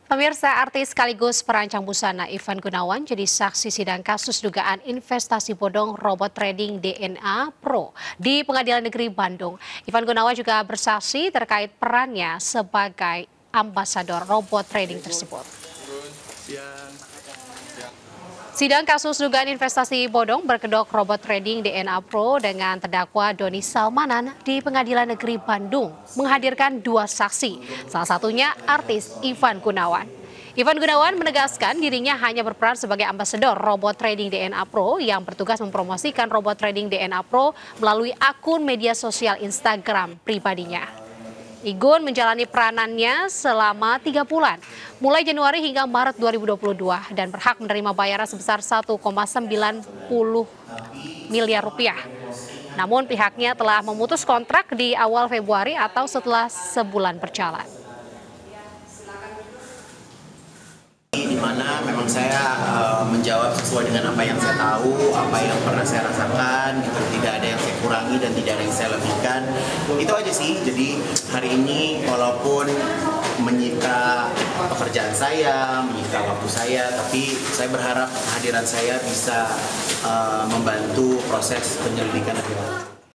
Pemirsa, artis sekaligus perancang busana Ivan Gunawan jadi saksi sidang kasus dugaan investasi bodong robot trading DNA Pro di Pengadilan Negeri Bandung. Ivan Gunawan juga bersaksi terkait perannya sebagai ambasador robot trading tersebut. Sidang kasus dugaan investasi bodong berkedok robot trading DNA Pro dengan terdakwa Doni Salmanan di Pengadilan Negeri Bandung menghadirkan dua saksi, salah satunya artis Ivan Gunawan. Ivan Gunawan menegaskan dirinya hanya berperan sebagai ambasador robot trading DNA Pro yang bertugas mempromosikan robot trading DNA Pro melalui akun media sosial Instagram pribadinya. Igun menjalani peranannya selama 3 bulan, mulai Januari hingga Maret 2022 dan berhak menerima bayaran sebesar 1,90 miliar rupiah. Namun pihaknya telah memutus kontrak di awal Februari atau setelah sebulan berjalan. Di mana memang saya menjawab sesuai dengan apa yang saya tahu, apa yang pernah saya rasakan, gitu. Tidak ada yang saya kurangi dan tidak ada yang saya lebihkan. Itu aja sih. Jadi hari ini walaupun menyita pekerjaan saya, menyita waktu saya, tapi saya berharap kehadiran saya bisa membantu proses penyelidikan lebih lanjut.